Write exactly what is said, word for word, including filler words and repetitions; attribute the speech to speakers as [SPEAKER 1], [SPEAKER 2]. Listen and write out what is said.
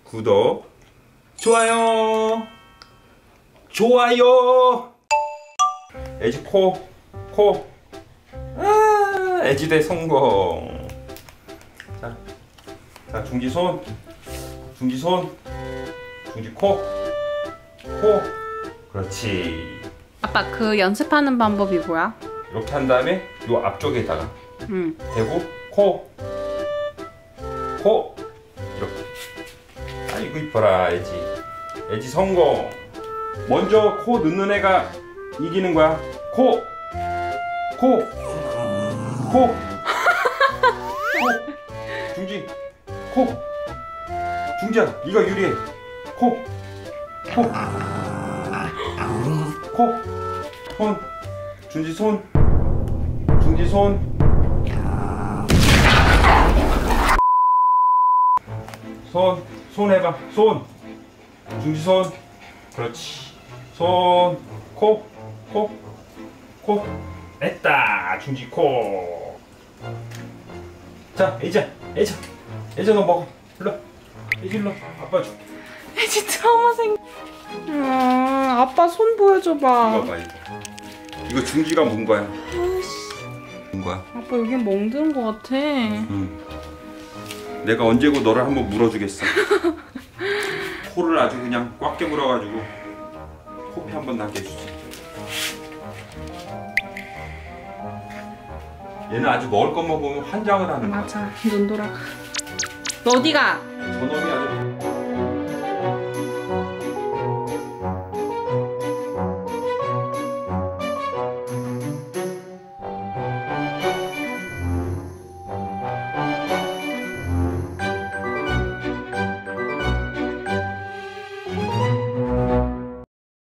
[SPEAKER 1] 구독, 좋아요, 좋아요. 애지 코, 코. 아, 애지대 성공. 자, 자 중지 손, 중지 손, 중지 코, 코. 그렇지.
[SPEAKER 2] 아빠 그 연습하는 방법이 뭐야?
[SPEAKER 1] 이렇게 한 다음에 요 앞쪽에다가
[SPEAKER 2] 응.
[SPEAKER 1] 대고 코, 코 이렇게. 아이고 이뻐라 애지. 애지 성공. 먼저 코 넣는 애가 이기는 거야. 코, 코, 코, 코, 중지, 코, 중지야, 네가 유리해. 코, 코, 코, 손, 중지 손, 중지 손, 손, 손 해봐. 손, 중지 손, 그렇지. 손, 코, 코, 코, 됐다. 중지 코. 자, 애지야, 애지야, 애지야 너 먹어. 일로, 애지 일로. 아빠 줘.
[SPEAKER 2] 애지 트라우마 생. 음, 아빠 손 보여줘봐.
[SPEAKER 1] 이거 봐 이거. 이거 중지가 문 거야.
[SPEAKER 2] 아이씨.
[SPEAKER 1] 문 거야.
[SPEAKER 2] 아빠 여기 멍드는 거 같아.
[SPEAKER 1] 응. 내가 언제고 너를 한번 물어주겠어. 코를 아주 그냥 꽉 깨물어가지고 코피 한번 나게 해주지. 얘는 아주 먹을 것만 보면 환장을 하는 거야.
[SPEAKER 2] 맞아. 눈 돌아가. 너 어디가?
[SPEAKER 1] 저놈이